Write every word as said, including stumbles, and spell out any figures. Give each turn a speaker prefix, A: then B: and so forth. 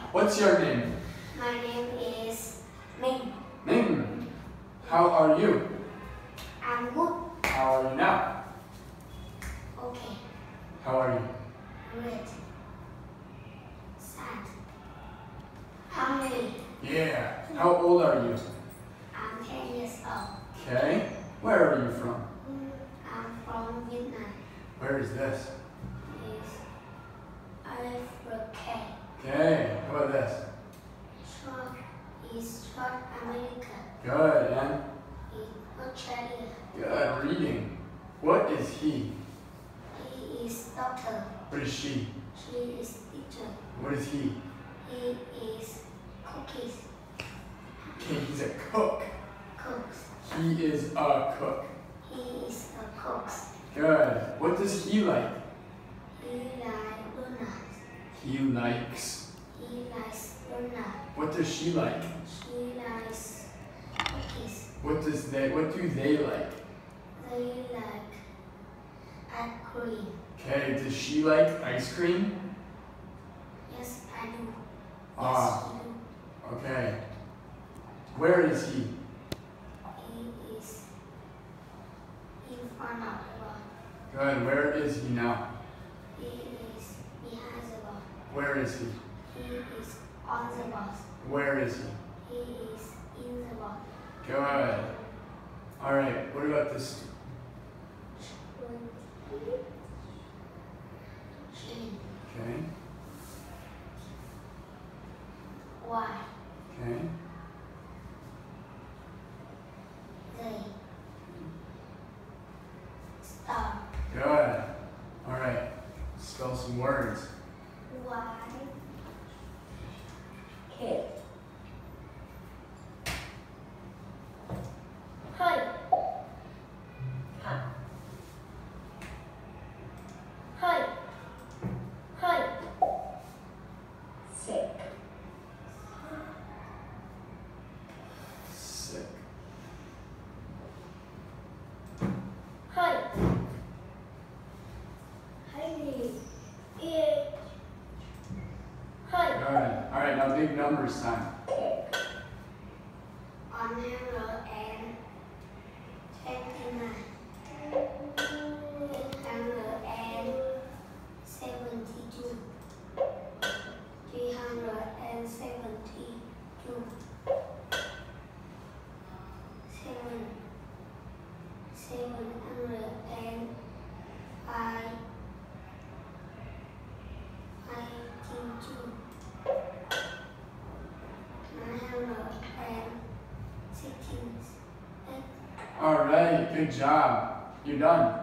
A: What's your name?
B: My name is Ming.
A: Ming. How are you?
B: I'm good.
A: How are you now?
B: Okay.
A: How are you?
B: Great. Sad. Hungry.
A: Yeah. How old are you?
B: I'm ten years old.
A: Okay. Where are you from?
B: I'm from Vietnam.
A: Where is this?
B: It's Africa.
A: Okay. How about this?
B: Short is South America.
A: Good. And
B: In Australia.
A: good. Reading. What is he?
B: He is doctor.
A: What is she?
B: She is teacher.
A: What is he?
B: He is cookies.
A: Okay, he's a cook.
B: Cooks.
A: He is a cook.
B: He is a cook.
A: Good. What does he like?
B: He likes donuts.
A: He likes.
B: He likes donuts.
A: What does she like?
B: She likes cookies.
A: What does they? What do they like?
B: They like ice cream.
A: Okay. Does she like ice cream?
B: Yes, I do. Yes,
A: Ah.
B: I do.
A: Okay. Where is he?
B: He is in front of the wall.
A: Good. Where is he now?
B: He is behind the wall.
A: Where is he?
B: He is on the wall.
A: Where is he?
B: He is in the wall.
A: Good. All right. What about this?
B: Chin.
A: Okay.
B: Why?
A: Okay.
B: They stop.
A: Good. All right. Spell some words.
B: Why? Kid. Hey. Hey. Hey. Sick.
A: Sick.
B: Hey. Hey. Yeah. Hey.
A: Good. All right. Now big numbers time.
B: One hundred and twenty-nine. Eight hundred and seventy-two. Three hundred and seventy-two. Seven. Seven hundred and five. Ninety-two. Nine hundred and sixteen.
A: All right. Good job. You're done.